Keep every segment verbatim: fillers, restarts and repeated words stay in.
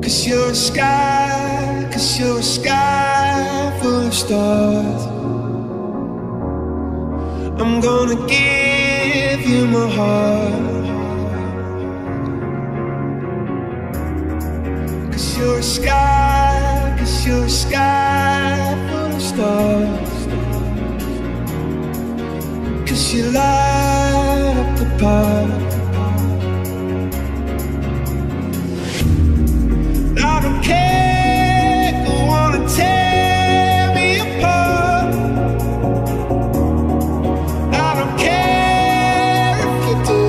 Cause you're a sky, cause you're a sky full of stars. I'm gonna give you my heart. Cause you're a sky, cause you're a sky full of stars. Cause you light up the park. I don't care who wanna tear me apart. I don't care if you do.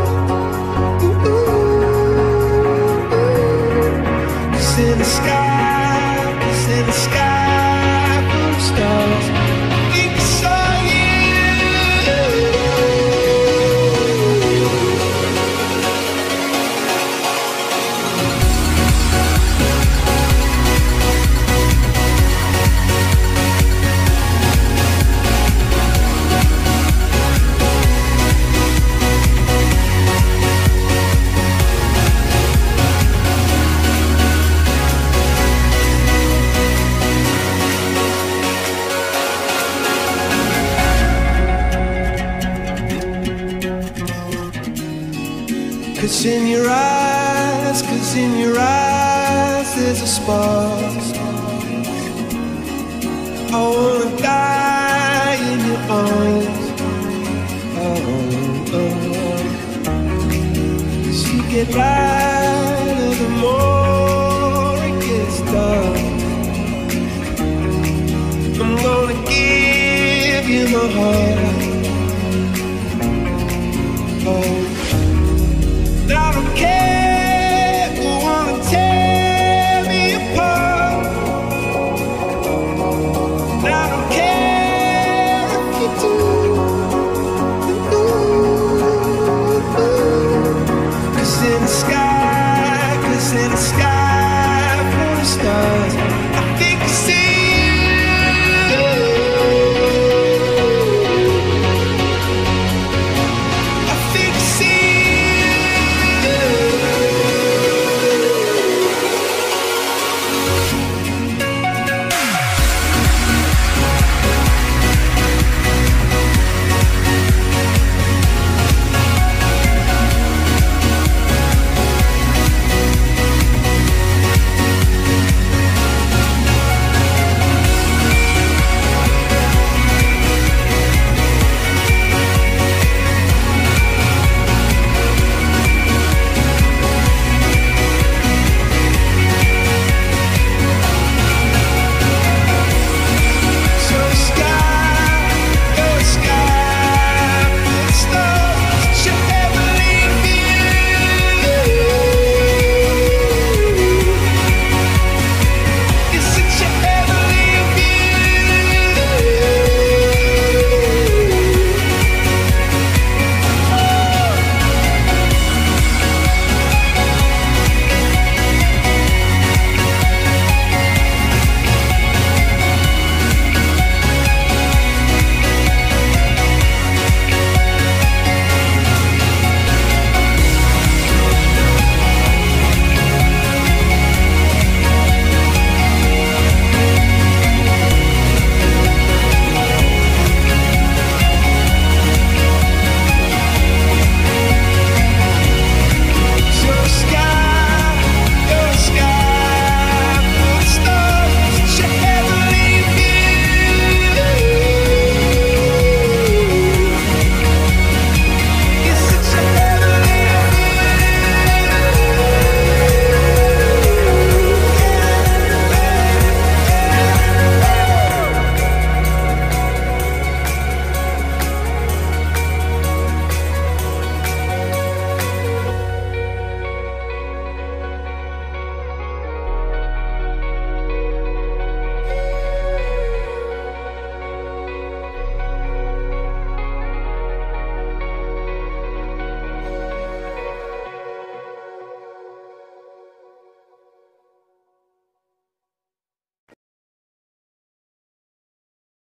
Cause in the sky, cause in the sky full of stars, I think I saw you. Cause in your eyes, cause in your eyes there's a spark. I wanna die in your arms. Oh, oh. Cause you get lighter the more it gets dark. I'm gonna give you my heart. Oh, I don't care who wanna tear me apart. I don't care if you do. Cause in the sky, cause in the sky